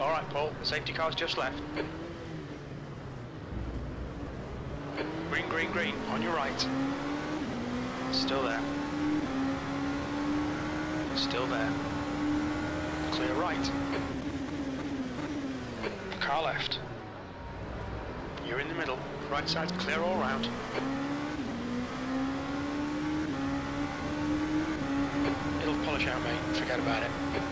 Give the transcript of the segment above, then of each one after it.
Alright, Paul, the safety car's just left. Green, green, green, on your right. Still there. Still there. Clear right. Car left. You're in the middle. Right side's clear all round. It'll polish out, mate. Forget about it.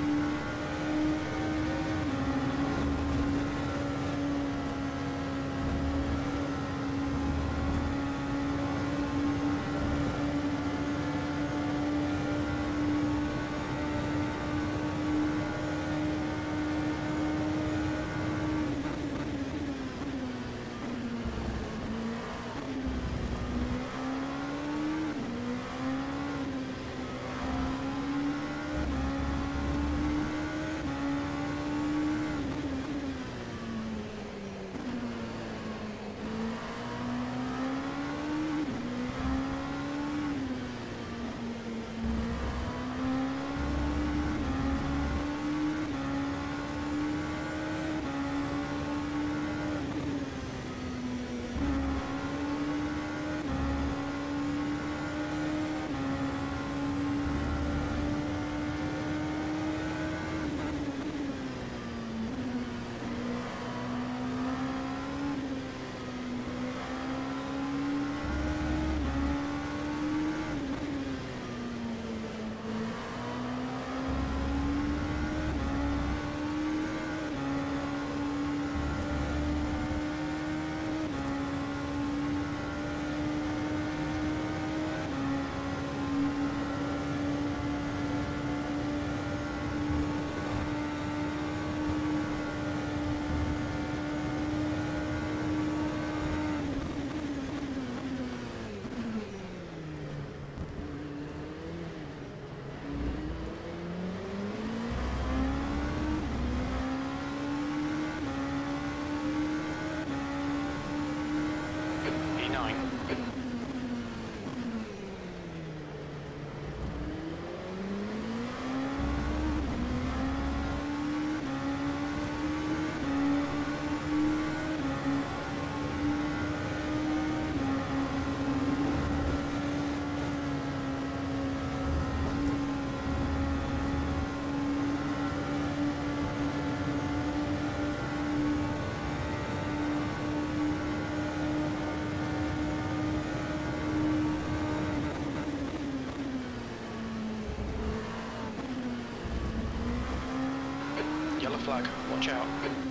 Flag, watch out.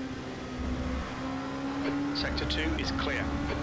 Sector 2 is clear.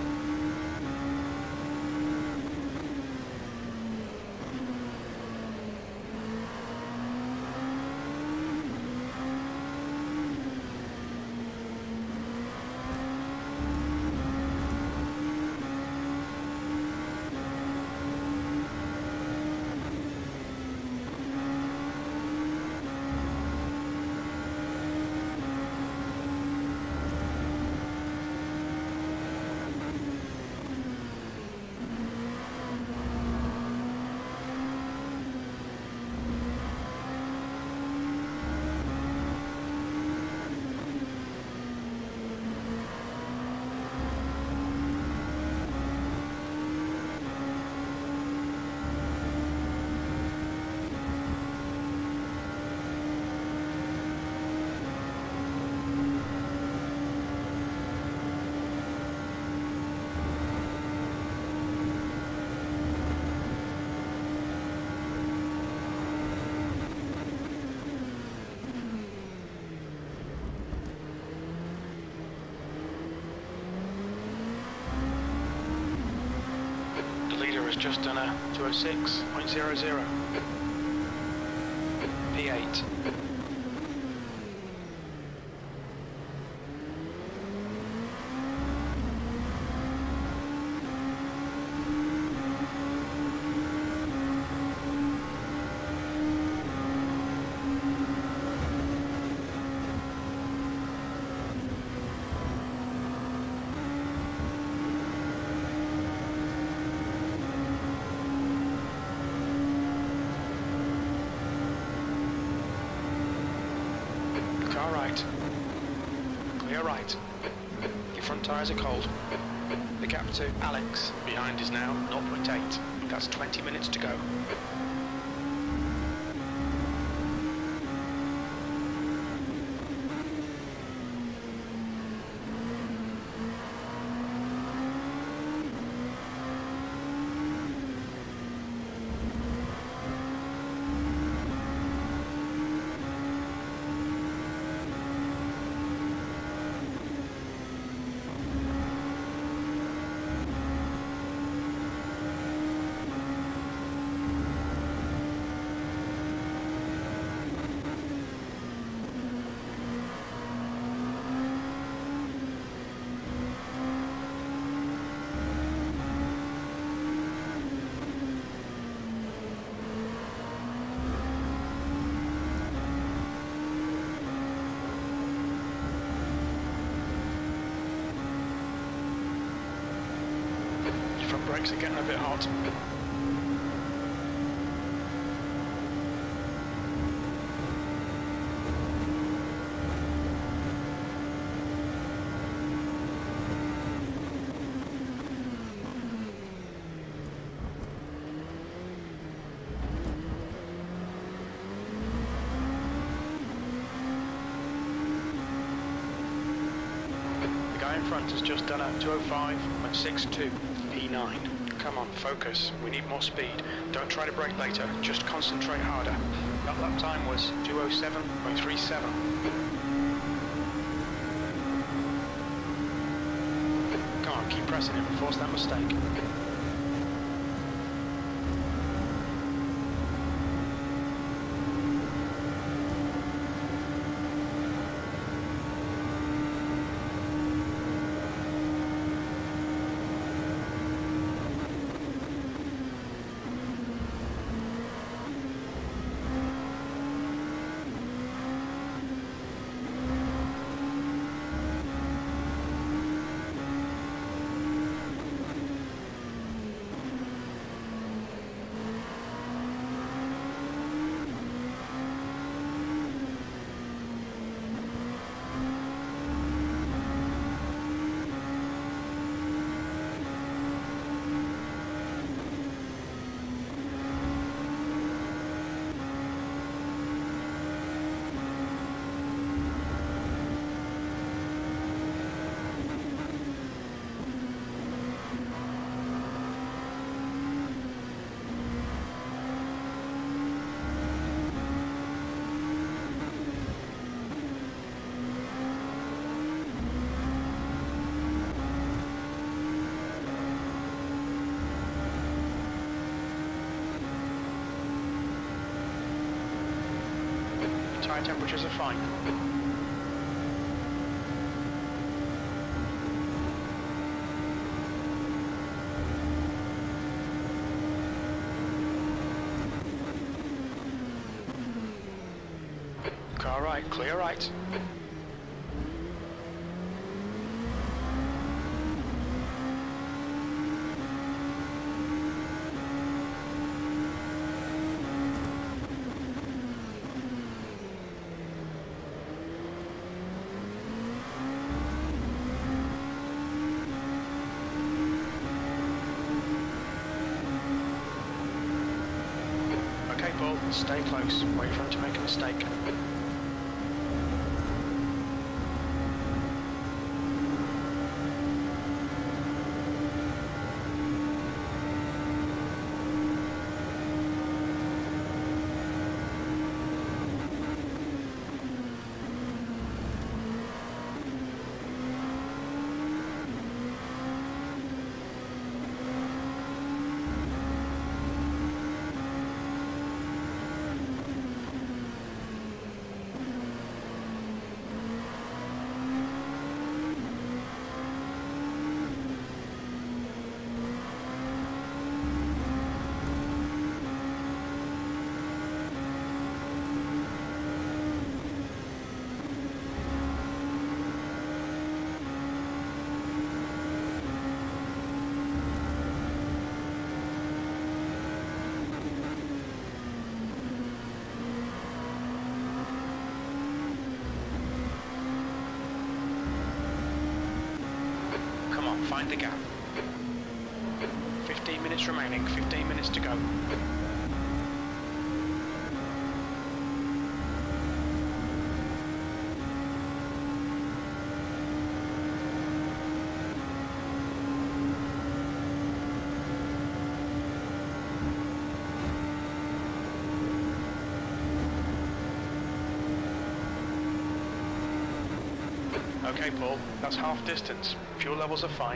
Just done a 206.00 P8. right. Your front tyres are cold. The gap to Alex behind is now 0.8. That's 20 minutes to go. Brakes are getting a bit hot. The guy in front has just done a 205.62 P9. Come on, focus. We need more speed. Don't try to brake later. Just concentrate harder. That lap time was 207.37. Come on, keep pressing him. Force that mistake. Tyre temperatures are fine. Car right, clear right. Okay, Paul, stay close. Wait for him to make a mistake. Find the gap. 15 minutes remaining, 15 minutes to go. Okay, Paul, that's half distance. Fuel levels are fine.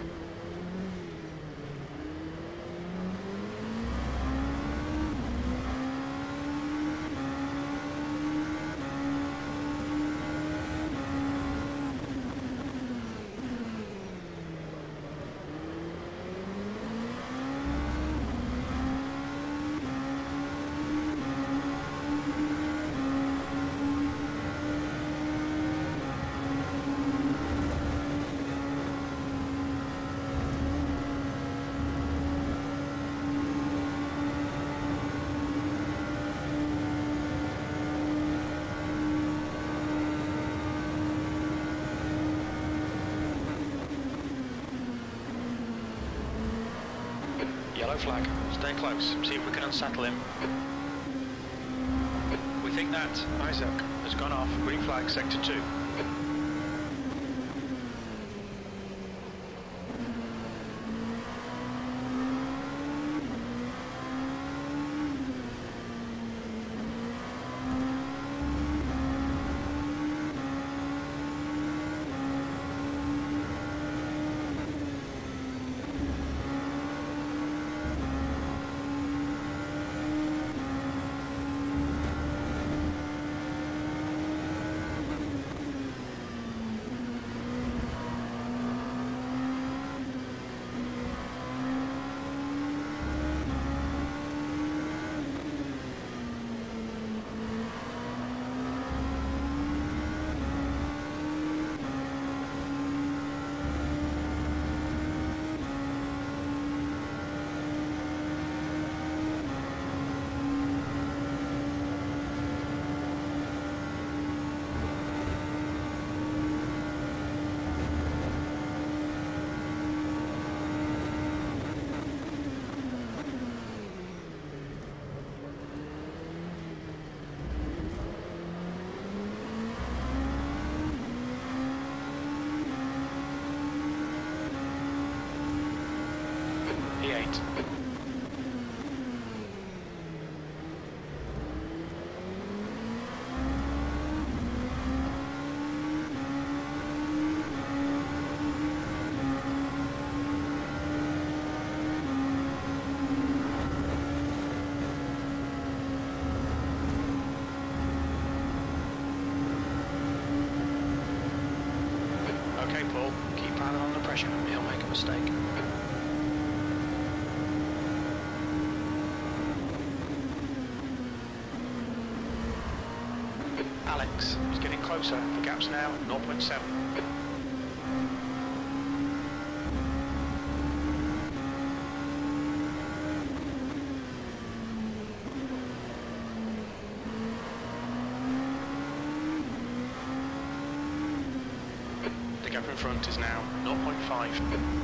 Yellow flag. Stay close. See if we can unsettle him. We think that Isaac has gone off. Green flag, sector 2. E8. Okay, Paul, keep piling on the pressure. He'll make a mistake. Alex is getting closer. The gap's now 0.7. The gap in front is now 0.5.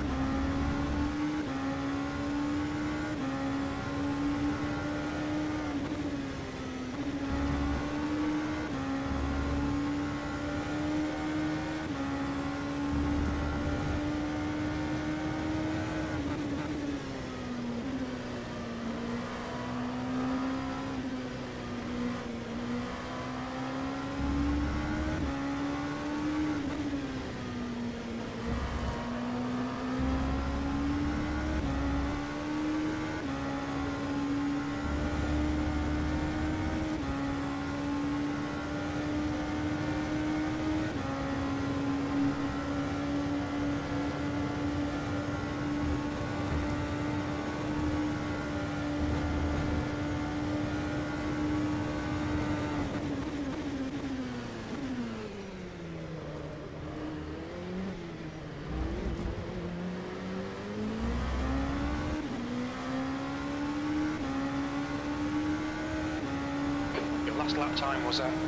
Last lap time was at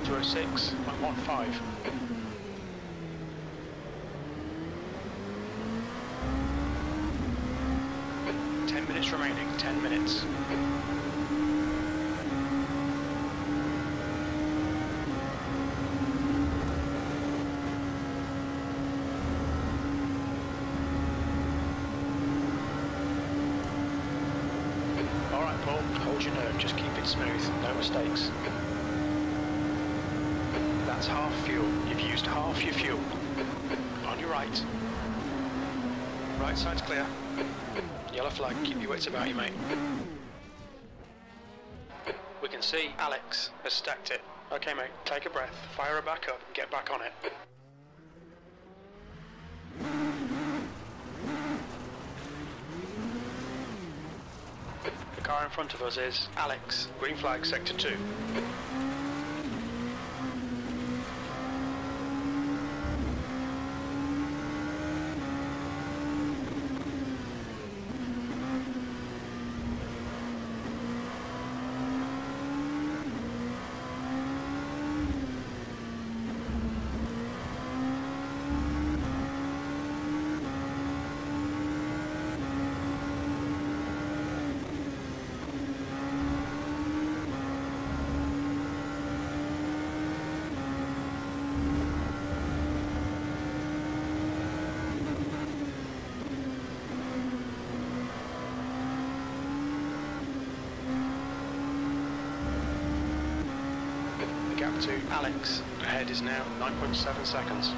2:06.15. laps remaining, 10 minutes. Alright Paul, hold your nerve, just keep it smooth, no mistakes. That's half fuel, you've used half your fuel. On your right. Right side's clear. Yellow flag, keep your wits about you, mate. We can see Alex has stacked it. Okay, mate, take a breath, fire her back up, and get back on it. The car in front of us is Alex, green flag, sector 2. Gap to Alex ahead is now 9.7 seconds.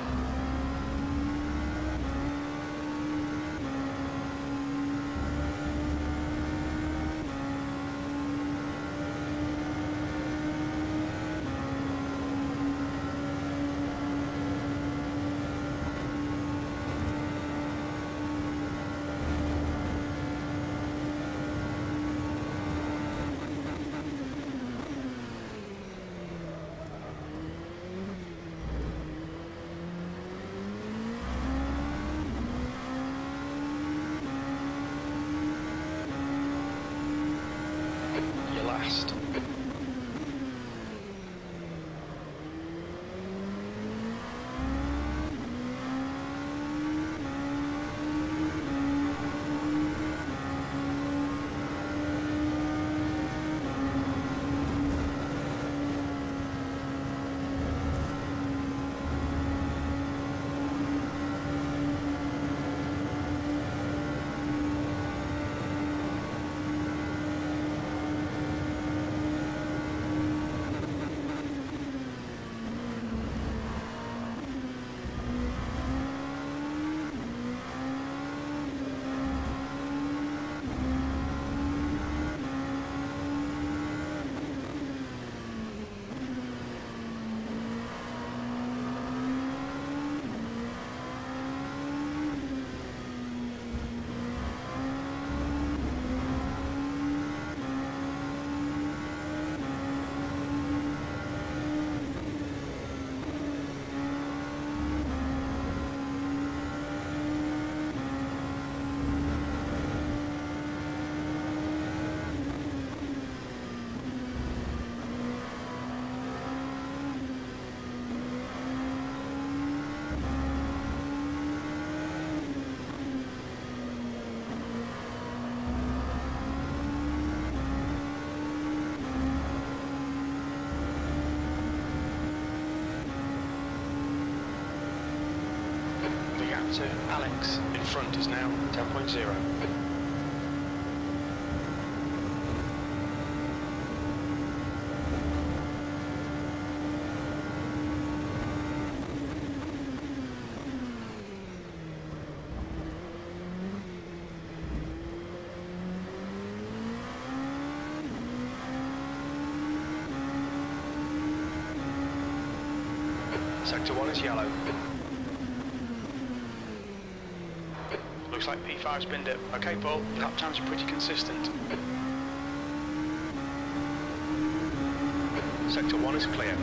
Last. To Alex in front is now 10.0. Sector 1 is yellow. Looks like P5's binned it. Okay, Paul, lap times are pretty consistent. Sector 1 is clear.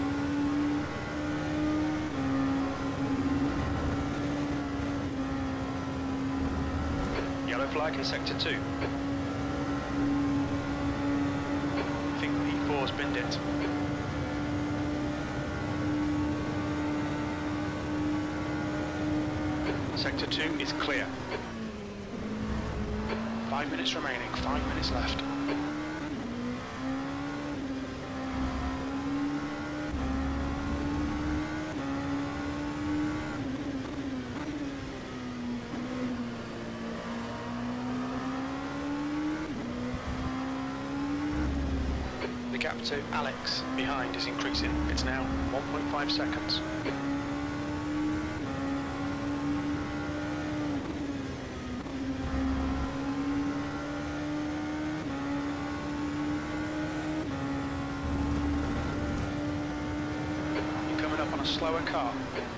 Yellow flag in Sector 2. I think P4's binned it. Sector 2 is clear. 5 minutes remaining, 5 minutes left. The gap to Alex behind is increasing. It's now 1.5 seconds. You're coming up on a slower car.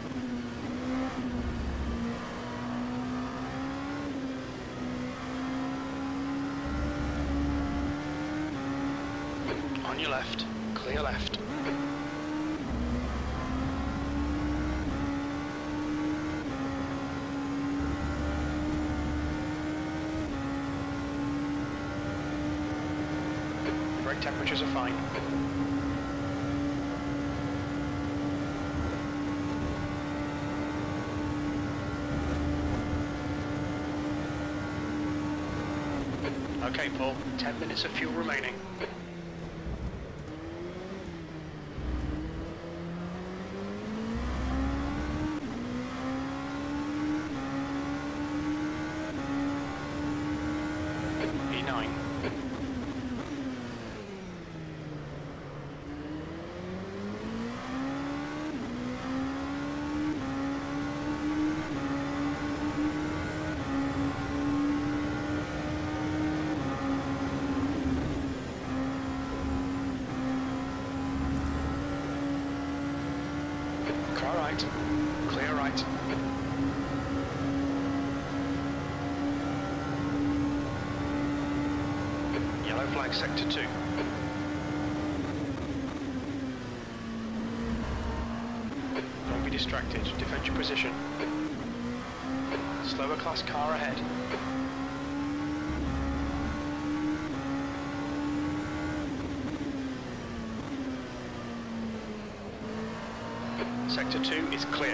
On your left, clear left. Brake temperatures are fine. Okay, Paul, 10 minutes of fuel remaining. E9. Car right, clear right. Yellow flag sector 2. Don't be distracted, defend your position. Slower class car ahead. Sector 2 is clear.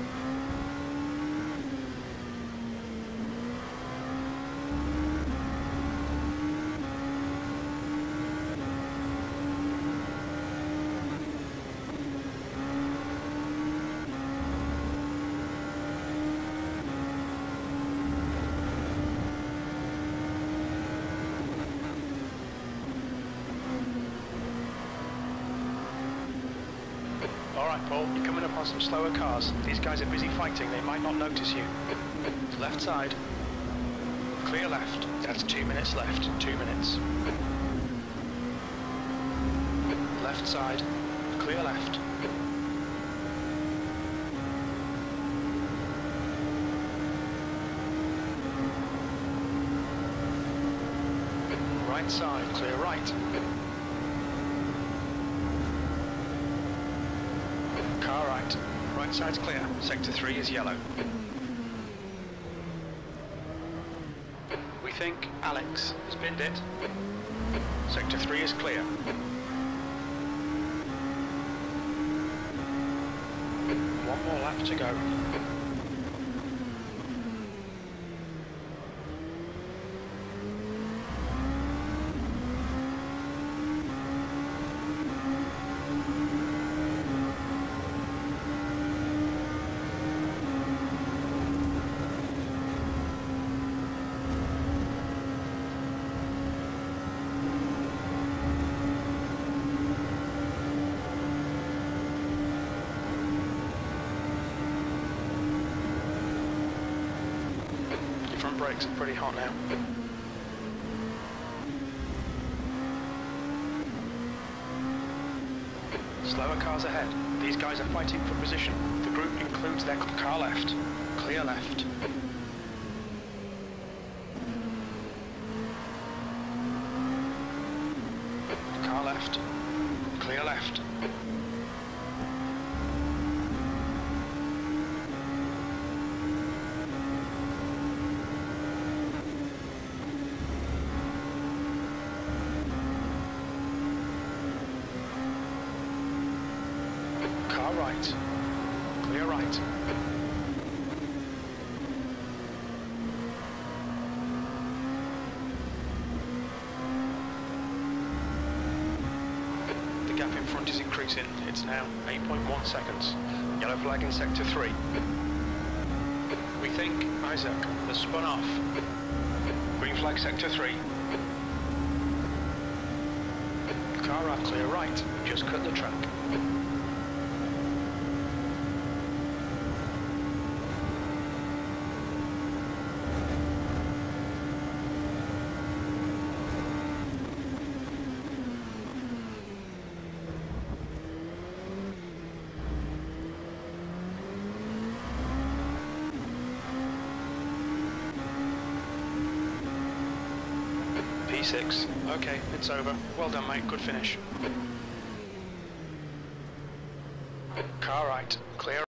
Alright, Paul, you're coming up on some slower cars. These guys are busy fighting, they might not notice you. Left side. Clear left. That's 2 minutes left. 2 minutes. Left side. Clear left. Right side. Clear right. Car right. Right side's clear. Sector 3 is yellow. We think Alex has binned it. Sector 3 is clear. One more lap to go. Front brakes are pretty hot now. Slower cars ahead. These guys are fighting for position. The group includes their car left. Clear left. Car left. Clear left. Car right. Clear right. racing. It's now 8.1 seconds. Yellow flag in sector 3. We think Isaac has spun off. Green flag sector 3. Car out clear right. Just cut the track. P6. Okay, it's over. Well done, mate. Good finish. Car right. Clear.